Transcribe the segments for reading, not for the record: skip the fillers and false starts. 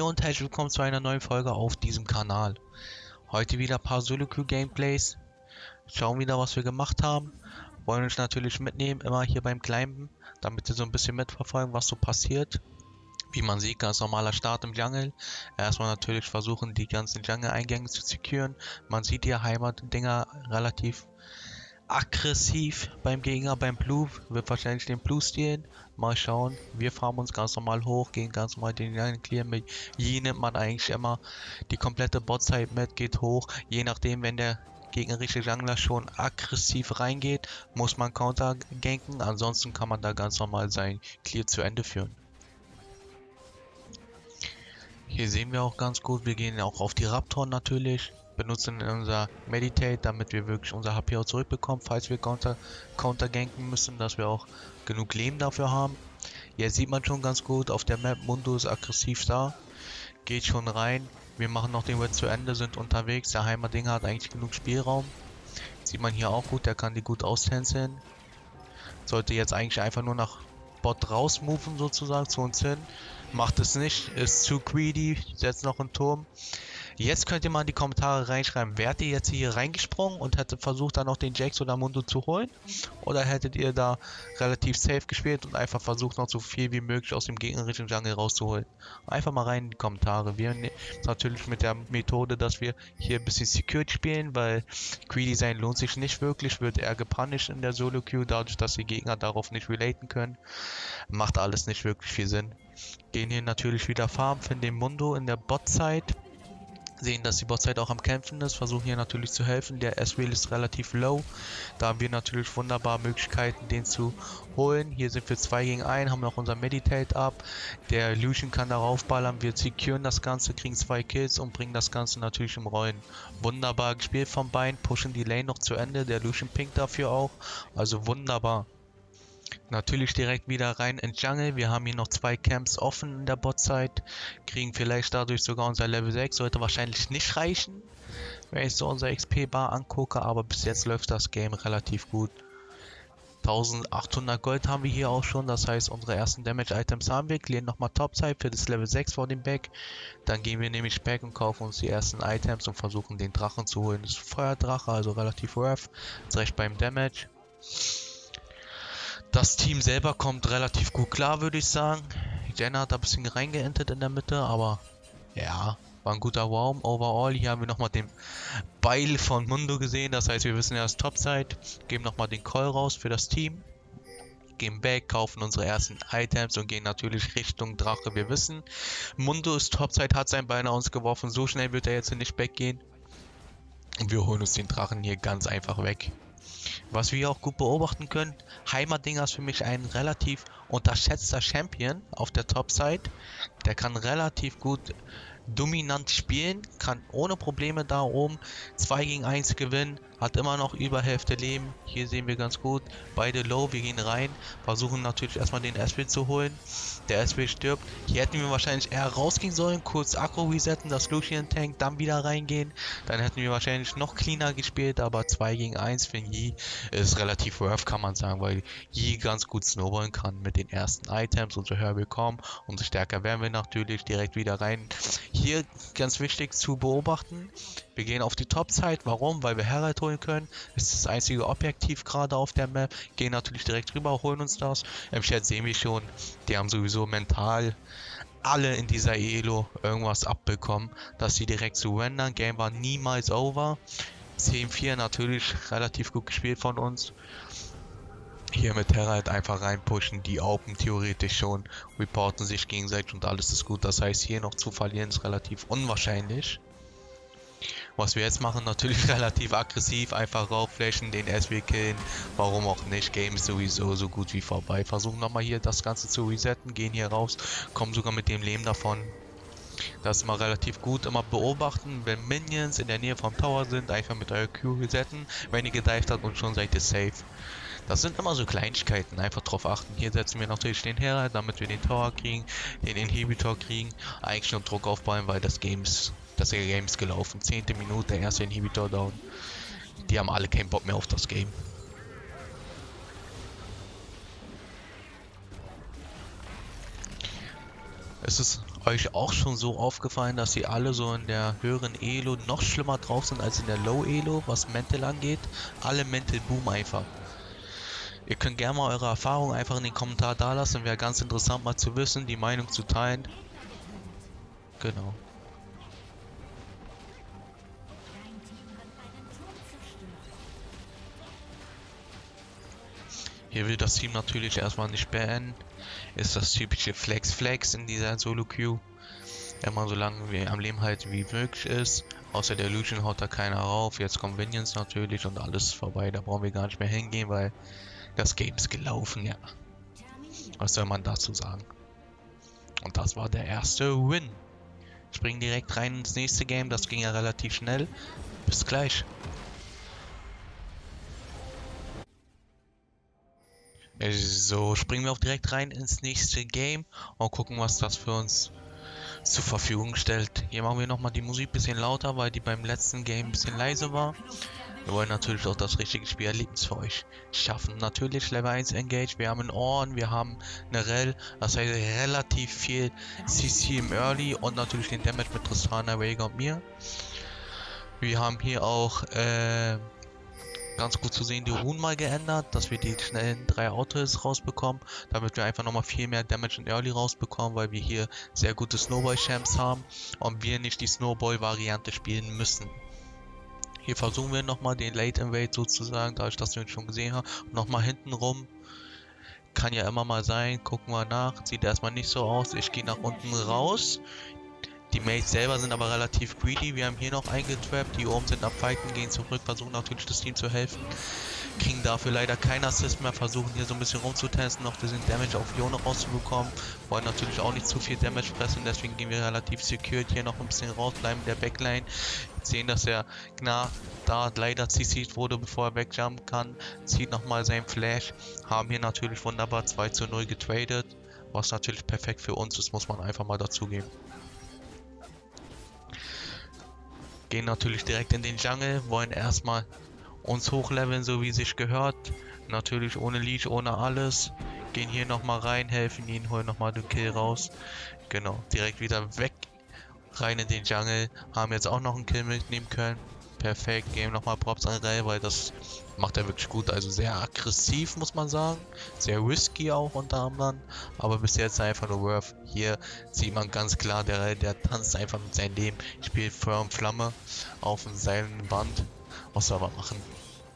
Hallo und herzlich willkommen zu einer neuen Folge auf diesem Kanal. Heute wieder ein paar Solo-Queue-Gameplays. Schauen wieder, was wir gemacht haben. Wollen uns natürlich mitnehmen, immer hier beim Climben, damit wir so ein bisschen mitverfolgen, was so passiert. Wie man sieht, ganz normaler Start im Jungle. Erstmal natürlich versuchen, die ganzen Jungle-Eingänge zu securen. Man sieht hier Heimat-Dinger relativ aggressiv beim Gegner, beim Blue, wird wahrscheinlich den Blue stehlen. Mal schauen, wir farmen uns ganz normal hoch, gehen ganz normal den Jungle clear. Mit Yi nimmt man eigentlich immer die komplette Bot-Side mit, geht hoch. Je nachdem, wenn der gegnerische Jungler schon aggressiv reingeht, muss man Counter ganken, ansonsten kann man da ganz normal sein Clear zu Ende führen. Hier sehen wir auch ganz gut, wir gehen auch auf die Raptoren natürlich. Benutzen unser Meditate, damit wir wirklich unser HP auch zurückbekommen, falls wir Counter ganken müssen, dass wir auch genug Leben dafür haben. Jetzt sieht man schon ganz gut auf der Map, Mundo ist aggressiv da, geht schon rein. Wir machen noch den Red zu Ende, sind unterwegs. Der Heimatdinger hat eigentlich genug Spielraum. Sieht man hier auch gut, der kann die gut austänzeln. Sollte jetzt eigentlich einfach nur nach Bot rausmoven sozusagen zu uns hin. Macht es nicht, ist zu greedy, setzt noch einen Turm. Jetzt könnt ihr mal in die Kommentare reinschreiben, wärt ihr jetzt hier reingesprungen und hättet versucht, dann noch den Jax oder Mundo zu holen? Oder hättet ihr da relativ safe gespielt und einfach versucht, noch so viel wie möglich aus dem gegnerischen Jungle rauszuholen? Einfach mal rein in die Kommentare. Wir natürlich mit der Methode, dass wir hier ein bisschen Secured spielen, weil greedy sein lohnt sich nicht wirklich, wird eher gepunished in der Solo-Queue, dadurch, dass die Gegner darauf nicht relaten können. Macht alles nicht wirklich viel Sinn. Gehen hier natürlich wieder farmen, finden den Mundo in der Bot-Side. Sehen, dass die Botside auch am Kämpfen ist, versuchen hier natürlich zu helfen. Der S-Wheel ist relativ low. Da haben wir natürlich wunderbare Möglichkeiten, den zu holen. Hier sind wir 2 gegen 1, haben noch unser Meditate ab. Der Lucian kann darauf ballern. Wir securen das Ganze, kriegen 2 Kills und bringen das Ganze natürlich im Rollen. Wunderbar gespielt vom Bein, pushen die Lane noch zu Ende. Der Lucian pinkt dafür auch. Also wunderbar. Natürlich direkt wieder rein ins Jungle. Wir haben hier noch 2 Camps offen in der Bot-Side. Kriegen vielleicht dadurch sogar unser Level 6. Sollte wahrscheinlich nicht reichen, wenn ich so unser XP-Bar angucke. Aber bis jetzt läuft das Game relativ gut. 1800 Gold haben wir hier auch schon. Das heißt, unsere ersten Damage-Items haben wir. Clearen nochmal Top-Side für das Level 6 vor dem Back. Dann gehen wir nämlich back und kaufen uns die ersten Items und versuchen den Drachen zu holen. Das ist ein Feuerdrache, also relativ rough. Ist recht beim Damage. Das Team selber kommt relativ gut klar, würde ich sagen. Jenna hat da ein bisschen reingeentet in der Mitte, aber ja, war ein guter Raum. Overall, hier haben wir nochmal den Beil von Mundo gesehen. Das heißt, wir wissen ja, das Topside. Geben nochmal den Call raus für das Team. Gehen back, kaufen unsere ersten Items und gehen natürlich Richtung Drache. Wir wissen, Mundo ist Topside, hat sein Bein aus uns geworfen. So schnell wird er jetzt nicht backgehen. Und wir holen uns den Drachen hier ganz einfach weg. Was wir auch gut beobachten können, Heimatdinger ist für mich ein relativ unterschätzter Champion auf der Top-Side. Der kann relativ gut dominant spielen, kann ohne Probleme da oben 2 gegen 1 gewinnen, hat immer noch über Hälfte Leben. Hier sehen wir ganz gut, beide low, wir gehen rein, versuchen natürlich erstmal den S-Wheel zu holen. Der S-Wheel stirbt. Hier hätten wir wahrscheinlich eher rausgehen sollen, kurz Akku resetten, das Lucian Tank, dann wieder reingehen. Dann hätten wir wahrscheinlich noch cleaner gespielt, aber 2 gegen 1 für Yi ist relativ rough, kann man sagen, weil Yi ganz gut snowballen kann mit den ersten Items. Umso höher wir kommen, umso stärker werden wir natürlich direkt wieder rein. Hier ganz wichtig zu beobachten, wir gehen auf die Top-Side. Warum? Weil wir Herald holen können. Das ist das einzige Objektiv gerade auf der Map. Gehen natürlich direkt rüber, holen uns das. Im Chat sehen wir schon, die haben sowieso mental alle in dieser Elo irgendwas abbekommen, dass sie direkt zu rendern. Game war niemals over. 10-4 natürlich relativ gut gespielt von uns. Hier mit Herald einfach reinpushen, die Open theoretisch schon, reporten sich gegenseitig und alles ist gut. Das heißt, hier noch zu verlieren ist relativ unwahrscheinlich. Was wir jetzt machen, natürlich relativ aggressiv, einfach raufflashen, den S-Wheel killen, warum auch nicht, Game ist sowieso so gut wie vorbei. Versuchen nochmal hier das Ganze zu resetten, gehen hier raus, kommen sogar mit dem Leben davon. Das ist immer relativ gut, immer beobachten, wenn Minions in der Nähe vom Tower sind, einfach mit eurer Q resetten, wenn ihr gedived habt und schon seid ihr safe. Das sind immer so Kleinigkeiten, einfach drauf achten. Hier setzen wir natürlich den Herald, damit wir den Tower kriegen, den Inhibitor kriegen, eigentlich nur Druck aufbauen, weil das Game ist gelaufen. 10. Minute, erste Inhibitor down. Die haben alle keinen Bock mehr auf das Game. Ist es euch auch schon so aufgefallen, dass sie alle so in der höheren Elo noch schlimmer drauf sind als in der Low Elo, was Mental angeht? Alle Mental Boom einfach. Ihr könnt gerne mal eure Erfahrungen einfach in den Kommentaren da lassen, wäre ganz interessant mal zu wissen, die Meinung zu teilen. Genau. Hier will das Team natürlich erstmal nicht beenden. Ist das typische Flex in dieser Solo-Queue. Immer so lange wie am Leben halt wie möglich ist. Außer der Lucian haut da keiner rauf. Jetzt kommt Convenience natürlich und alles vorbei. Da brauchen wir gar nicht mehr hingehen, weil das Game ist gelaufen, ja. Was soll man dazu sagen? Und das war der erste Win. Springen direkt rein ins nächste Game. Das ging ja relativ schnell. Bis gleich. So, springen wir auch direkt rein ins nächste Game und gucken, was das für uns zur Verfügung stellt. Hier machen wir nochmal die Musik ein bisschen lauter, weil die beim letzten Game ein bisschen leise war. Wir wollen natürlich auch das richtige Spielerlebnis für euch schaffen. Natürlich Level 1 Engage, wir haben einen Ornn, wir haben eine Rell, das heißt relativ viel CC im Early und natürlich den Damage mit Tristana, Veigar und mir. Wir haben hier auch ganz gut zu sehen die Runen mal geändert, dass wir die schnellen 3 Autos rausbekommen, damit wir einfach nochmal viel mehr Damage in Early rausbekommen, weil wir hier sehr gute Snowball-Champs haben und wir nicht die Snowball-Variante spielen müssen. Hier versuchen wir nochmal den Late Invade sozusagen, dadurch, dass wir ihn schon gesehen haben, nochmal hinten rum. Kann ja immer mal sein, gucken wir nach, sieht erstmal nicht so aus, ich gehe nach unten raus. Die Mates selber sind aber relativ greedy. Wir haben hier noch eingetrappt. Die oben sind am Fighten, gehen zurück, versuchen natürlich das Team zu helfen. Kriegen dafür leider keinen Assist mehr. Versuchen hier so ein bisschen rumzutesten, noch diesen Damage auf Yone rauszubekommen. Wollen natürlich auch nicht zu viel Damage fressen. Deswegen gehen wir relativ secured hier noch ein bisschen raus. Bleiben in der Backline. Sehen, dass er Gnar da leider CC'd wurde, bevor er wegjumpen kann. Zieht nochmal seinen Flash. Haben hier natürlich wunderbar 2:0 getradet. Was natürlich perfekt für uns ist, muss man einfach mal dazugeben. Gehen natürlich direkt in den Jungle, wollen erstmal uns hochleveln, so wie sich gehört. Natürlich ohne Leech, ohne alles. Gehen hier nochmal rein, helfen ihnen, holen nochmal den Kill raus. Genau, direkt wieder weg. Rein in den Jungle. Haben jetzt auch noch einen Kill mitnehmen können. Perfekt, geben nochmal Props an Rell, weil das macht er wirklich gut. Also sehr aggressiv, muss man sagen. Sehr risky auch unter anderem. Aber bis jetzt einfach nur worth. Hier sieht man ganz klar, der Rell, der tanzt einfach mit seinem Leben. Spielt Feuer und Flamme auf dem Seilenband. Was soll man machen?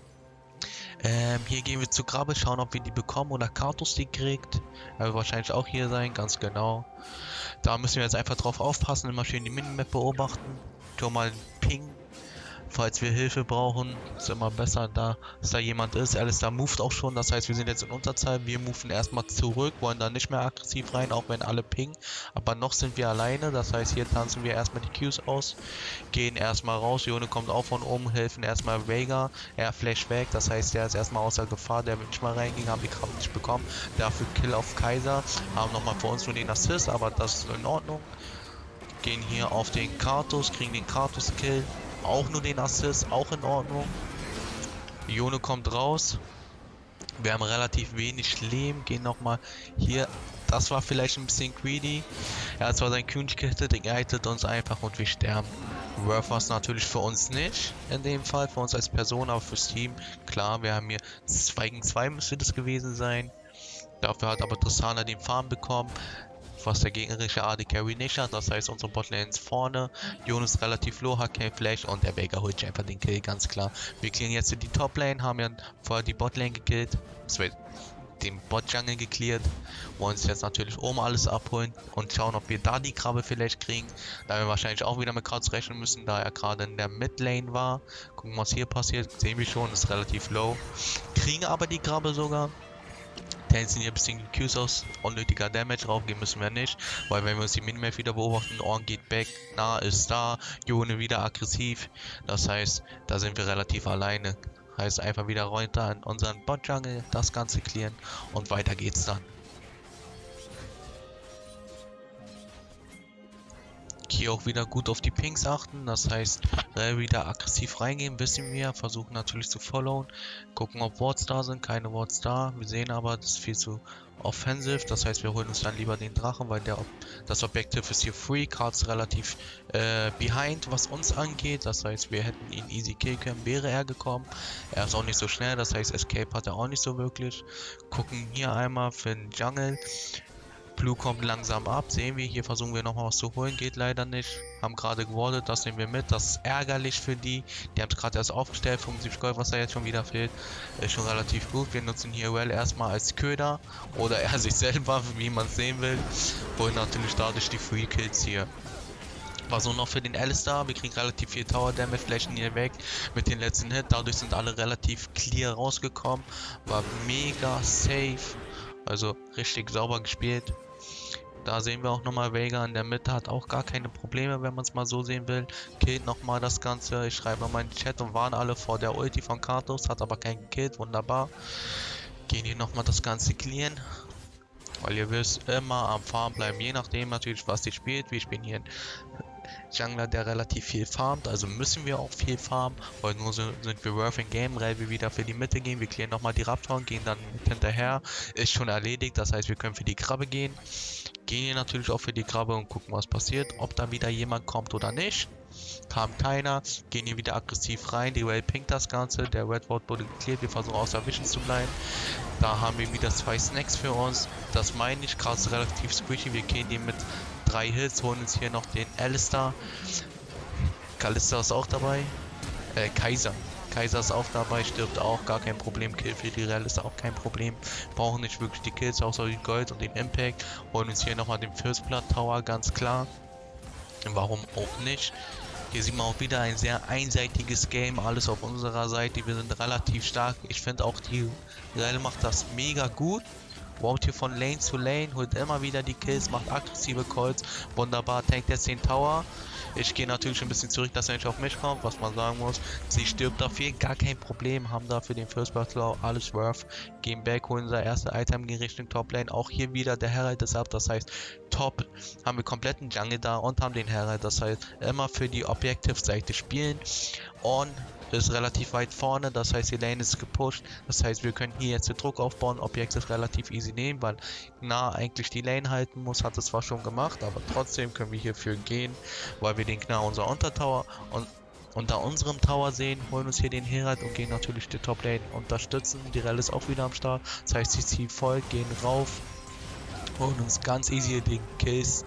Hier gehen wir zu Grabe, schauen, ob wir die bekommen oder Kartus die kriegt. Er wird wahrscheinlich auch hier sein, ganz genau. Da müssen wir jetzt einfach drauf aufpassen, immer schön die Minimap beobachten. Schon mal Ping. Falls wir Hilfe brauchen, ist immer besser, dass da jemand ist. Alistair moved auch schon, das heißt, wir sind jetzt in Unterzahl. Wir moven erstmal zurück, wollen da nicht mehr aggressiv rein, auch wenn alle pingen. Aber noch sind wir alleine, das heißt, hier tanzen wir erstmal die Qs aus. Gehen erstmal raus, Yone kommt auch von oben, helfen erstmal Veigar. Er flash weg, das heißt, der ist erstmal außer Gefahr, der wird nicht mal reingehen, haben die Kraft nicht bekommen. Dafür Kill auf Kaiser, haben nochmal für uns nur den Assist, aber das ist in Ordnung. Gehen hier auf den Kartus, kriegen den Kartus-Kill. Auch nur den Assist, auch in Ordnung. Yone kommt raus. Wir haben relativ wenig Leben. Gehen nochmal hier. Das war vielleicht ein bisschen greedy. Er hat zwar sein König gehittet, er hittet uns einfach und wir sterben. Worth war es natürlich für uns nicht. In dem Fall, für uns als Person, aber fürs Team. Klar, wir haben hier 2 gegen 2 müsste das gewesen sein. Dafür hat aber Tristana den Farm bekommen, was der gegnerische AD Carry nicht hat, das heißt unsere Botlane ist vorne, Yone ist relativ low, hat kein Flash und der Veigar holt einfach den Kill, ganz klar. Wir clearen jetzt die Toplane, haben ja vorher die Botlane gekillt, das wird den Bot-Jungle geklärt, wollen uns jetzt natürlich oben alles abholen und schauen, ob wir da die Krabbe vielleicht kriegen, da wir wahrscheinlich auch wieder mit Karts rechnen müssen, da er gerade in der Midlane war. Gucken, was hier passiert, sehen wir schon, ist relativ low, kriegen aber die Krabbe sogar. Tanzen hier ein bisschen die Qs aus, unnötiger Damage, raufgehen müssen wir nicht, weil wenn wir uns die Minimap wieder beobachten, Ornn geht back, nah ist da, Yone wieder aggressiv, das heißt, da sind wir relativ alleine, heißt einfach wieder runter in unseren Bot-Jungle, das Ganze clearen und weiter geht's dann. Hier auch wieder gut auf die Pings achten, das heißt, wieder aggressiv reingehen, wissen wir, versuchen natürlich zu followen, gucken, ob Wards da sind, keine Wards da, wir sehen aber, das ist viel zu offensive, das heißt, wir holen uns dann lieber den Drachen, weil das Objective ist hier free, Cards relativ behind, was uns angeht, das heißt, wir hätten ihn easy killen können, wäre er gekommen, er ist auch nicht so schnell, das heißt, Escape hat er auch nicht so wirklich, gucken hier einmal für den Jungle. Blue kommt langsam ab, sehen wir, hier versuchen wir nochmal was zu holen, geht leider nicht, haben gerade gewartet, das nehmen wir mit, das ist ärgerlich für die haben es gerade erst aufgestellt, 75 Gold, was da jetzt schon wieder fehlt, ist schon relativ gut, wir nutzen hier Well erstmal als Köder, oder er sich selber, wie man es sehen will, holen natürlich dadurch die Free Kills hier. Was so noch für den Alistar, wir kriegen relativ viel Tower Damage, flächen hier weg mit den letzten Hit, dadurch sind alle relativ clear rausgekommen, war mega safe, also richtig sauber gespielt. Da sehen wir auch nochmal, Veigar in der Mitte hat auch gar keine Probleme, wenn man es mal so sehen will. Killt nochmal das Ganze. Ich schreibe nochmal in den Chat und warne alle vor der Ulti von Karthus. Hat aber keinen gekillt, wunderbar. Gehen hier nochmal das Ganze clearen. Weil ihr wisst, immer am Farm bleiben, je nachdem natürlich, was ihr spielt. Wir spielen hier einen Jungler, der relativ viel farmt, also müssen wir auch viel farmen, weil nur so sind wir worth in game, weil wir wieder für die Mitte gehen, wir klären nochmal die Raptoren, gehen dann mit hinterher, ist schon erledigt, das heißt wir können für die Krabbe gehen hier natürlich auch für die Krabbe und gucken was passiert, ob da wieder jemand kommt oder nicht. Kam keiner, gehen hier wieder aggressiv rein, die Well pinkt das Ganze, der Red Ward wurde geklärt, wir versuchen außer Vision zu bleiben. Da haben wir wieder 2 Snacks für uns, das meine ich, gerade relativ squishy, wir gehen hier mit 3 Hits, holen uns hier noch den Alistar. Kalista ist auch dabei, Kaiser ist auch dabei, stirbt auch, gar kein Problem, Kill für die Real ist auch kein Problem, brauchen nicht wirklich die Kills, außer den Gold und den Impact, holen uns hier nochmal den First Blood Tower, ganz klar, warum auch nicht. Hier sieht man auch wieder ein sehr einseitiges Game, alles auf unserer Seite, wir sind relativ stark, ich finde auch die Real macht das mega gut. Walkt hier von Lane zu Lane, holt immer wieder die Kills, macht aggressive Calls, wunderbar, tankt jetzt den Tower. Ich gehe natürlich ein bisschen zurück, dass er nicht auf mich kommt, was man sagen muss. Sie stirbt dafür, gar kein Problem, haben dafür den First Battle alles worth. Gehen back, holen unser erstes Item in Richtung Top Lane. Auch hier wieder der Herald ist ab, das heißt Top, haben wir kompletten Jungle da und haben den Herald, das heißt immer für die Objective-Seite spielen. On ist relativ weit vorne, das heißt die Lane ist gepusht, das heißt wir können hier jetzt den Druck aufbauen, Objektiv relativ easy nehmen, weil nah eigentlich die Lane halten muss, hat es zwar schon gemacht, aber trotzdem können wir hierfür gehen, weil wir den Knarr unser Untertower und unter unserem Tower sehen, holen uns hier den Herald und gehen natürlich die Top Lane unterstützen, die Rell ist auch wieder am Start, das heißt sie zieht voll, gehen rauf, holen uns ganz easy den Kills,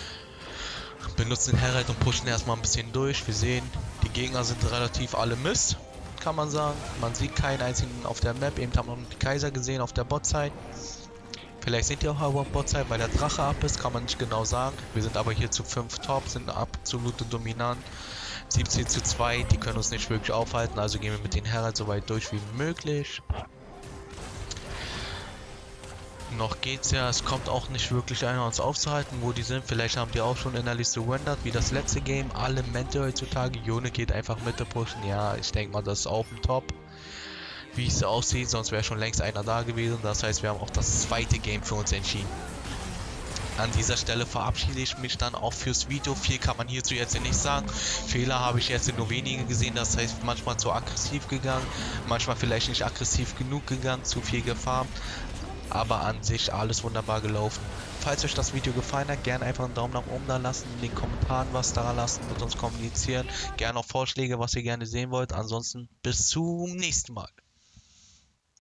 benutzen den Herald und pushen erstmal ein bisschen durch. Wir sehen, die Gegner sind relativ alle Mist, kann man sagen. Man sieht keinen einzigen auf der Map. Eben haben wir noch die Kaiser gesehen auf der Bot-Side. Vielleicht sind die auch auf Bot-Side, weil der Drache ab ist, kann man nicht genau sagen. Wir sind aber hier zu 5 Top, sind absolute dominant. 17:2, die können uns nicht wirklich aufhalten, also gehen wir mit den Herald so weit durch wie möglich. Noch geht's ja, es kommt auch nicht wirklich einer uns aufzuhalten, wo die sind. Vielleicht haben die auch schon in der Liste gerendert, wie das letzte Game. Alle Mente heutzutage. Yone geht einfach Mitte pushen. Ja, ich denke mal, das ist auf dem Top. Wie es aussieht, sonst wäre schon längst einer da gewesen. Das heißt, wir haben auch das zweite Game für uns entschieden. An dieser Stelle verabschiede ich mich dann auch fürs Video. Viel kann man hierzu jetzt nicht sagen. Fehler habe ich jetzt nur wenige gesehen. Das heißt, manchmal zu aggressiv gegangen, manchmal vielleicht nicht aggressiv genug gegangen, zu viel gefarmt. Aber an sich alles wunderbar gelaufen. Falls euch das Video gefallen hat, gerne einfach einen Daumen nach oben da lassen, in den Kommentaren was da lassen, mit uns kommunizieren. Gerne auch Vorschläge, was ihr gerne sehen wollt. Ansonsten bis zum nächsten Mal.